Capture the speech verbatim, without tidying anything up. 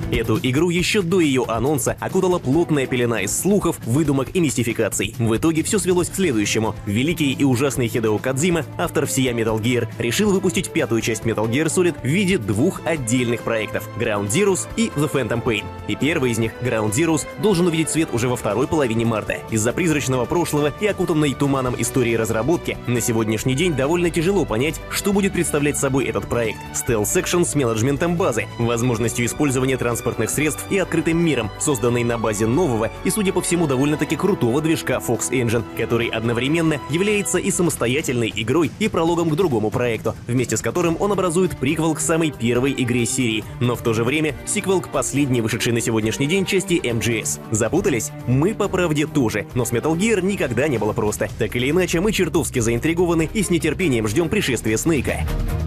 Эту игру еще до ее анонса окутала плотная пелена из слухов, выдумок и мистификаций. В итоге все свелось к следующему. Великий и ужасный Хидео Кодзима, автор всея Metal Gear, решил выпустить пятую часть Metal Gear Solid в виде двух отдельных проектов — Ground Zeroes и The Phantom Pain. И первый из них, Ground Zeroes, должен увидеть свет уже во второй половине марта. Из-за призрачного прошлого и окутанной туманом истории разработки на сегодняшний день довольно тяжело понять, что будет представлять собой этот проект. Стелс-экшен с менеджментом базы, возможностью использования транспортных средств и открытым миром, созданный на базе нового и, судя по всему, довольно-таки крутого движка Fox Engine, который одновременно является и самостоятельной игрой, и прологом к другому проекту, вместе с которым он образует приквел к самой первой игре серии, но в то же время сиквел к последней вышедшей на сегодняшний день части эм джи эс. Запутались? Мы, по правде, тоже, но с Metal Gear никогда не было просто. Так или иначе, мы чертовски заинтригованы и с нетерпением ждем пришествия Снейка.